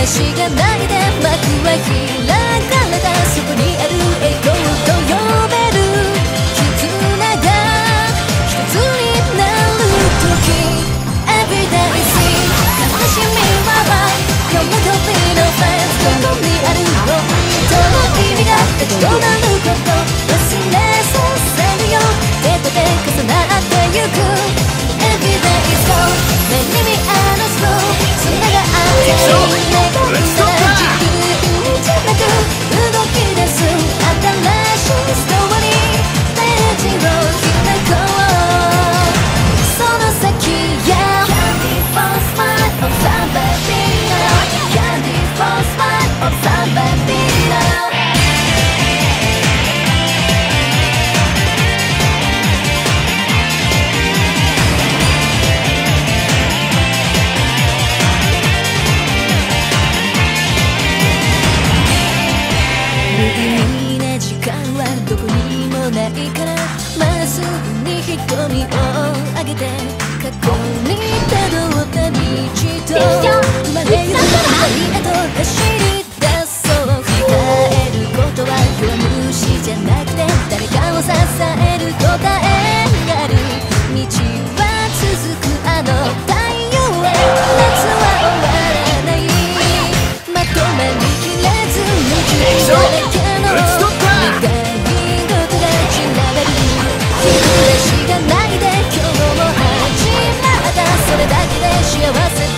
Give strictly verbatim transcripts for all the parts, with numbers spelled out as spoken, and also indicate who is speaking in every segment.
Speaker 1: しがないで幕は開かれた。そこにある栄光と呼べる絆が一つになる時 Everyday see 悲しみは喜びのフェイスどこにあるの人の意味がどうなること忘れさせるよ手と手重なってゆく Everyday is gone 目に見えるスロー繋がって願うなら自分じゃなく動き出す新しいストーリーページを開こうその先や Candy for smile of somebody now Candy for smile of somebody nowどこにもないからまっすぐに瞳を上げて過去にたどった道と生まれゆく未来へと走り出そう振り返ることは弱虫じゃなくて誰かを支える答えがある道は続くあの太陽へ夏は終わらないまとめに切れずに生きるだけのそれだけで幸せと呼べる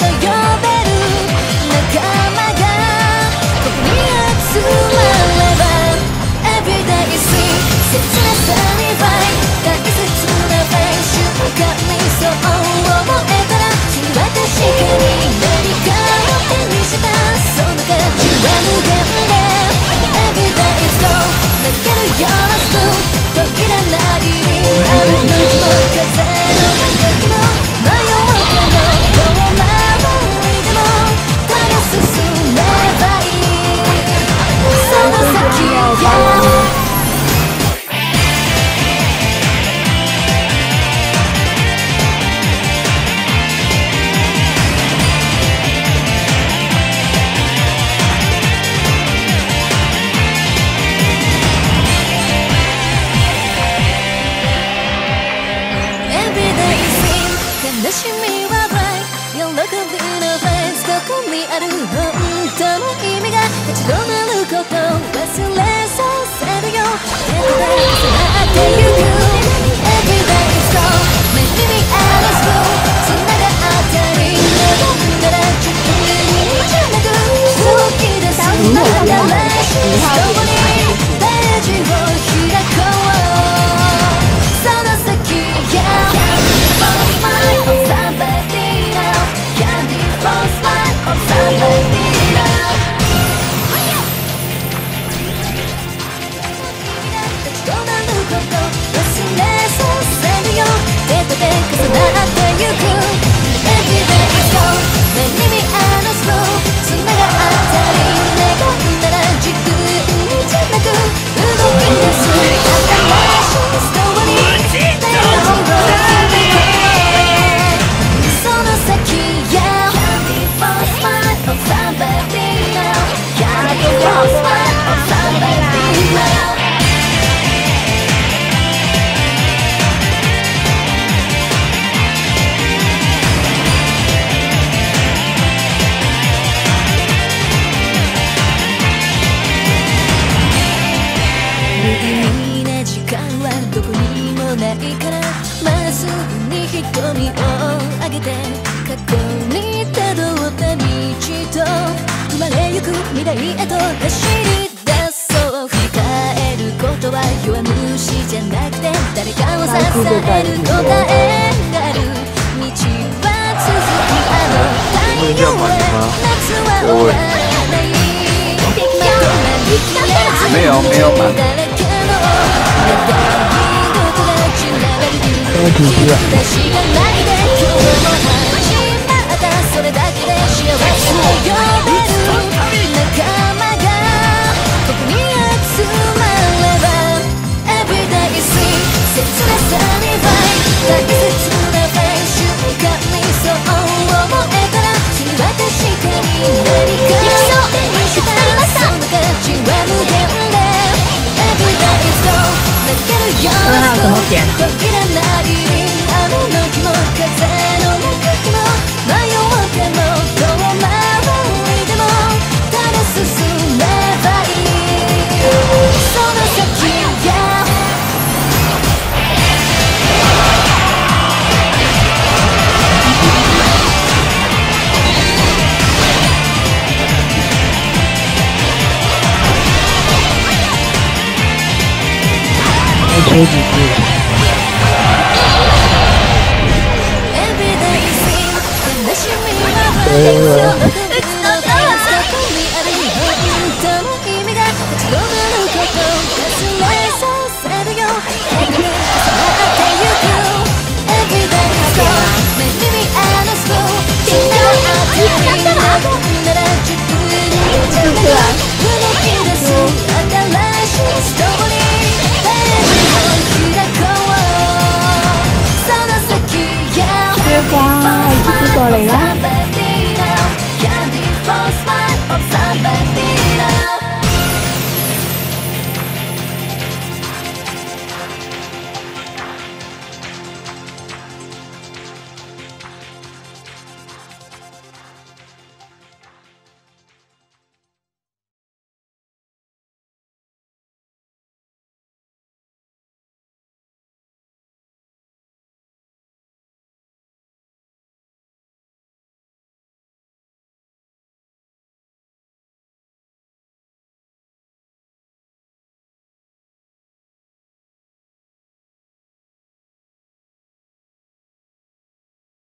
Speaker 1: 仲間がここに集まれば Everyday see 切なさに Fight 大切なフェイス瞬間にそう思えたら君は確かに何かを手にしたその価値は無限で Everyday is gone 泣けるようなスプーン途切らないあるのにも風の中にも悲しみは Right 喜びのフェイスどこにある本当の意味が立ち止まること忘れさせるよ手と手重なってゆく Everyday is gone 目に見えるスプーン繋がったり望んだら自分じゃなく動き出す新しいストーリーページを開こうその先や Candy for somebody now Candy for smile of somebody now 立ち止まること忘れさせるよ手と手重なってゆく Everyday is gone 目に見えるスロー繋がったり願うなら自分じゃなく動き出す新しいストーリーページを開こうその先や Candy for smile of somebody now Candy for smile of somebody now 無意味な時間はどこにもないからまっすぐに瞳を上げて過去にたどった道と生まれゆく未来へと走り出そう振り返ることは弱虫じゃなくて誰かを支える答えがある道は続くあの太陽へ夏は終わらないまとめに切れずに誰かの願い事が散らばる私がないで今日も始まったそれだけで幸せと呼べる仲間がここに集まれば Everyday see 切なさに Fight 大切なフェイス瞬間にそう思えたら君は確かに何かけるよ途切れない雨の日も風の中でも迷っても遠回りでもただ進めばいいその先や
Speaker 2: J D P